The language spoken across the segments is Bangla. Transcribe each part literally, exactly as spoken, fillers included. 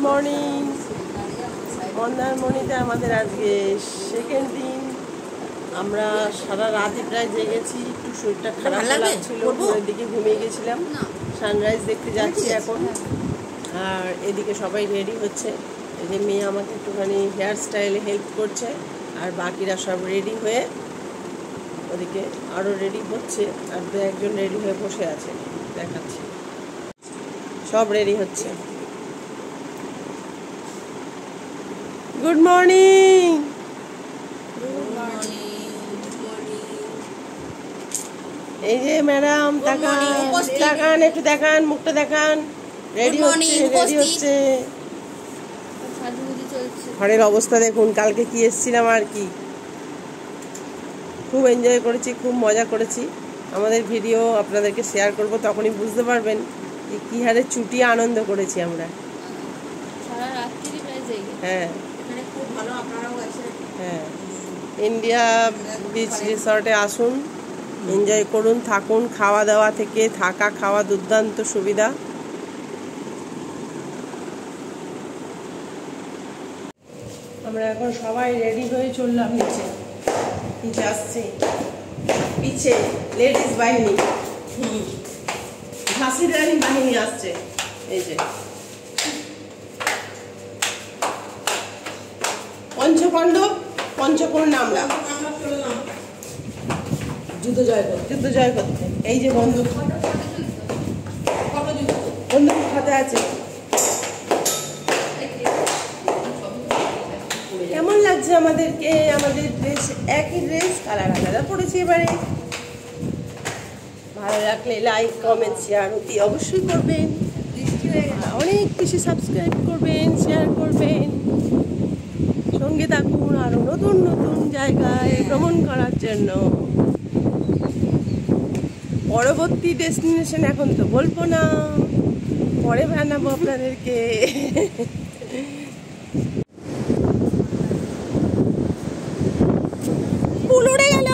মর্নিং। মন্দারমণিতে আমাদের আজকে সেকেন্ড দিন। আমরা সারা রাতই প্রায় জেগেছি, একটু শরীরটা খারাপ লাগছিল, ভোরের দিকে ঘুমিয়ে গেছিলাম। সানরাইজ দেখতে যাচ্ছি এখন। আর এদিকে সবাই রেডি হচ্ছে, এই যে মেয়ে আমাকে একটুখানি হেয়ার স্টাইলে হেল্প করছে, আর বাকিরা সব রেডি হয়ে ওদিকে আরও রেডি হচ্ছে, আর দু একজন রেডি হয়ে বসে আছে, দেখাচ্ছি। সব রেডি হচ্ছে। Good morning. এই যে ম্যাডাম, তাকান তাকান একটু দেখান, মুখটা দেখান। রেডি হচ্ছে রেডি হচ্ছে ঘরের অবস্থা দেখুন। কালকে কি এসেছিলাম আর কি, খুব এনজয় করেছি, খুব মজা করেছি। আমাদের ভিডিও আপনাদেরকে শেয়ার করব, তখনই বুঝতে পারবেন যে কী হারে চুটিয়ে আনন্দ করেছি আমরা। হ্যাঁ হ্যাঁ, ইন্ডিয়া বিচ রিসর্টে আসুন, এনজয় করুন, থাকুন। খাওয়া দাওয়া থেকে থাকা খাওয়া দুর্দান্ত সুবিধা। আমরা এখন সবাই রেডি হয়ে চললাম নিচে। নিচে আসছে পিছে লেডিস বাহিনী, হুম ঝাঁসির রানী বাহিনী আসছে। এই যে পঞ্চপাণ্ডব পঞ্চকন্যা, আমরা যুদ্ধ জয় করতে যুদ্ধ জয় করতে এই যে বন্দুক বন্দুক হাতে আছে। কেমন লাগছে আমাদেরকে? আমাদের ড্রেস একই ড্রেস, কালার আলাদা পড়েছি এবারে। ভালো লাগলে লাইক কমেন্ট শেয়ার অতি অবশ্যই করবেন। অনেক বেশি সাবস্ক্রাইব করবেন, শেয়ার করবেন। সঙ্গে থাকুন আরো নতুন নতুন জায়গায় ভ্রমণ করার জন্য। পরবর্তী ডেস্টিনেশন এখন তো বলবো না, পরে বানাবো আপনাদেরকে। ফুল উড়ে গেল।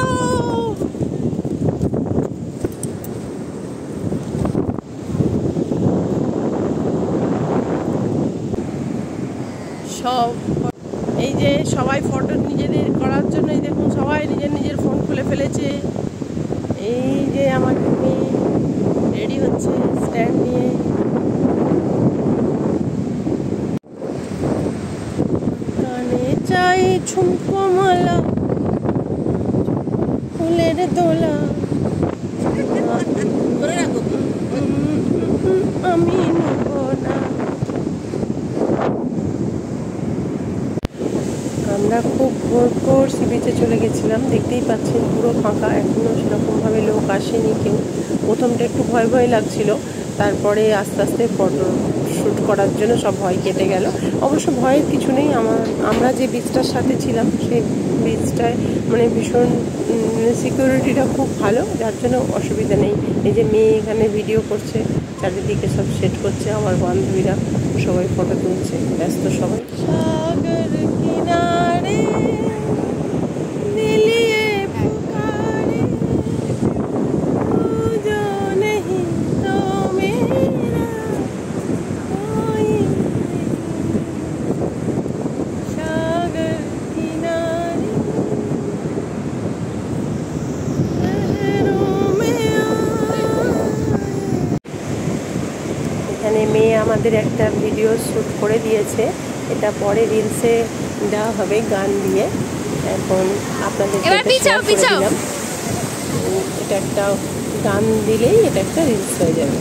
সব এই যে সবাই ফটো নিজেদের করার জন্য দেখুন, সবাই নিজের নিজের ফোন খুলে ফেলেছে। এই যে আমার মেয়ে রেডি হচ্ছে স্ট্যান্ড নিয়ে। কানে চাই ঝুমকো মালা, ফুলের দোলা, আমি নেব না। আমরা খুব ভোর ভোর সি বিচে চলে গেছিলাম। দেখতেই পাচ্ছেন পুরো ফাঁকা, এখনও সেরকমভাবে লোক আসেনি কেউ। প্রথমটা একটু ভয় ভয় লাগছিল, তারপরে আস্তে আস্তে ফটো শ্যুট করার জন্য সব ভয় কেটে গেল। অবশ্য ভয়ের কিছু নেই, আমার আমরা যে বিচটার সাথে ছিলাম সেই বিচটায় মানে ভীষণ সিকিউরিটিটা খুব ভালো, যার জন্য অসুবিধা নেই। এই যে মেয়ে এখানে ভিডিও করছে, চারিদিকে সব সেট করছে, আমার বান্ধবীরা সবাই ফটো তুলছে, ব্যস্ত সবাই। সাগর কিনারে নীলিয়ে পুকারে, जो नहीं तो मेरा कोई सागर किनारे शहरों में। এখানে মেয়ে আমাদের একটা ভিডিও শ্যুট করে দিয়েছে, এটা পরে রিলসে দেওয়া হবে গান দিয়ে। এখন আপনাদের দিলাম, এটা একটা গান দিলেই এটা একটা রিলস হয়ে যাবে।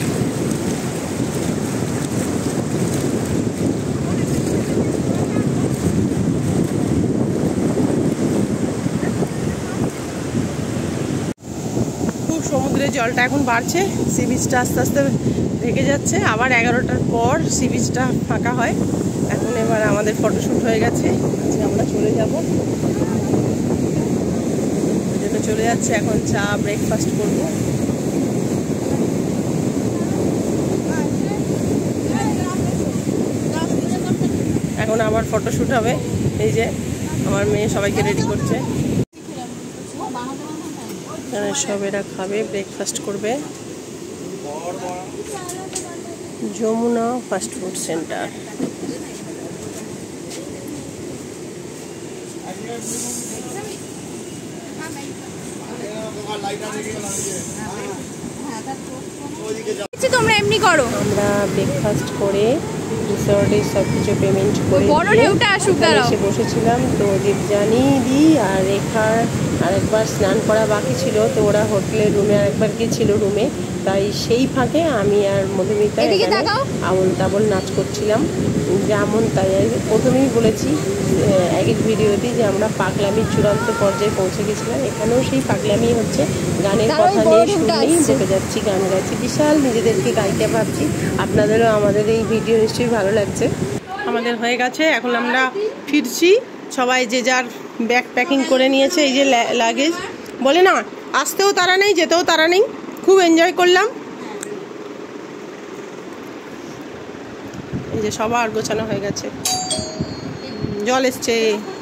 খুব সমুদ্রের জলটা এখন বাড়ছে, সি বিচটা আস্তে আস্তে ঢেকে যাচ্ছে। আবার এগারোটার পর সি বিচটা ফাঁকা হয়। এখন এবার আমাদের ফটোশ্যুট হয়ে গেছে, আজকে আমরা চলে যাব, চলে যাচ্ছে। এখন চা ব্রেকফাস্ট করব। এখন আবার ফটোশ্যুট হবে। এই যে আমার মেয়ে সবাইকে রেডি করছে। সব এরা খাবে, ব্রেকফাস্ট করবে। Jamuna fast food centre. তোমরা এমনি করো। আমরা ব্রেকফাস্ট করে রিসর্টে সব কিছু পেমেন্ট করে বড় ঢেউটা আসুক দাঁড়াও এসে বসেছিলাম। তো দীপজানি দি আর রেখার আরেকবার স্নান করা বাকি ছিল, তো ওরা হোটেলের রুমে আরেকবার গিয়েছিল রুমে, তাই সেই ফাঁকে আমি আর মধুমিতা আবল তাবল নাচ করছিলাম যেমন তাই। প্রথমেই বলেছি আগের ভিডিওতে যে আমরা পাগলামির চূড়ান্ত পর্যায়ে পৌঁছে গেছিলাম, এখানেও সেই পাগলামি হচ্ছে, গানের কথা নেই শুনলেই বকে যাচ্ছি, গান গাইছি, বিশাল নিজেদেরকে গায়িকা ভাবছি। আপনাদেরও আমাদের এই ভিডিও নিশ্চয়ই ভালো লাগছে। আমাদের হয়ে গেছে, এখন আমরা ফিরছি, সবাই যে যার ব্যাগ প্যাকিং করে নিয়েছে। এই যে লাগেজ বলে না, আসতেও তারা নেই যেতেও তারা নেই, খুব এনজয় করলাম। এই যে সবার গোছানো হয়ে গেছে, জল এসছে।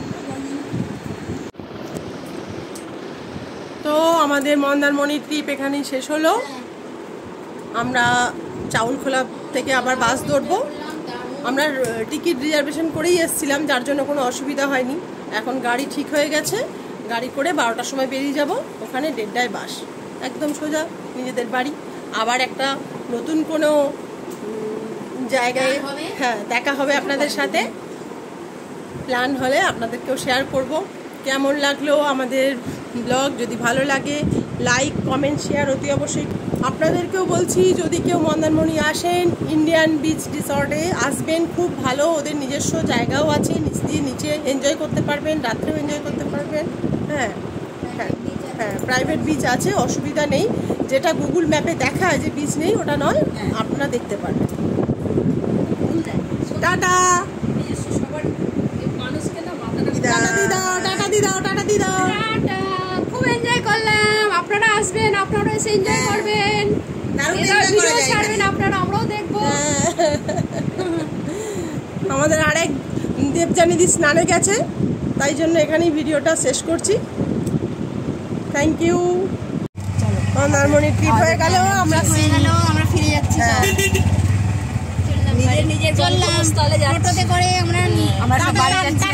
তো আমাদের মন্দারমণির ট্রিপ এখানেই শেষ হলো। আমরা চাউলখোলা থেকে আবার বাস ধরবো। আমরা টিকিট রিজার্ভেশন করেই এসেছিলাম, যার জন্য কোনো অসুবিধা হয়নি। এখন গাড়ি ঠিক হয়ে গেছে, গাড়ি করে বারোটার সময় বেরিয়ে যাব, ওখানে দেড়টায় বাস, একদম সোজা নিজেদের বাড়ি। আবার একটা নতুন কোনো জায়গায় হ্যাঁ দেখা হবে আপনাদের সাথে, প্ল্যান হলে আপনাদেরকেও শেয়ার করব। কেমন লাগলো আমাদের ব্লগ, যদি ভালো লাগে লাইক কমেন্ট শেয়ার অতি অবশ্যই। আপনাদেরকেও বলছি, যদি কেউ মন্দারমণি আসেন ইন্ডিয়ান বিচ রিসর্টে আসবেন, খুব ভালো, ওদের নিজস্ব জায়গাও আছে, নিচ দিয়ে নিচে এনজয় করতে পারবেন, রাত্রেও এনজয় করতে পারবেন। হ্যাঁ হ্যাঁ হ্যাঁ প্রাইভেট বিচ আছে, অসুবিধা নেই। যেটা গুগল ম্যাপে দেখায় যে বিচ নেই, ওটা নয়, আপনারা দেখতে পারবেন। টাটা, টাটা দি দাও, টাটা দি দাও। খুব এনজয় করলাম, আপনারা আসবেন, আপনারা এসে এনজয় করবেন, ছাড়বেন আপনারা, আমরাও দেখবো। আমাদের আরেক দেবজানি দি স্নানে গেছে, তাই জন্য এখানেই ভিডিওটা শেষ করছি। Thank you. মন্দারমণির ট্রিপ হয়ে গেল, আমরা আমরা ফিরে যাচ্ছি, নিজের নিজের গন্তব্যস্থলে যাচ্ছি, টোটোতে করে আমরা আমরা সব বাড়ি যাচ্ছি।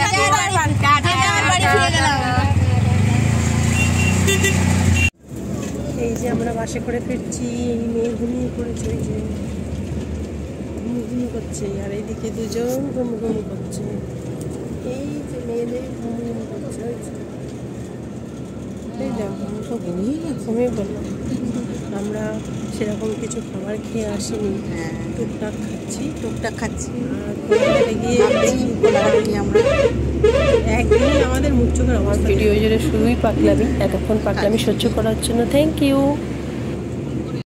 এই যে আমরা বাসে করে ফিরছি, এই মেয়ে ঘুমিয়ে পড়েছে, এই যে ঘুমু ঘুমু করছে, আর এইদিকে দুজন ঘুমু ঘুমু করছে, এই যে মেয়েদের ঘুমু ঘুমু করছে, ঘুমিয়ে পড়লাম। আমরা সেরকম কিছু খাবার খেয়ে আসিনি, টুকটাক খাচ্ছি টুকটাক খাচ্ছি গিয়ে আমরা একদিনই আমাদের মুখ চোখের আমার ভিডিও জুড়ে শুধুই পাগলামি, এতক্ষণ পাগলামি সহ্য করার জন্য থ্যাংক ইউ।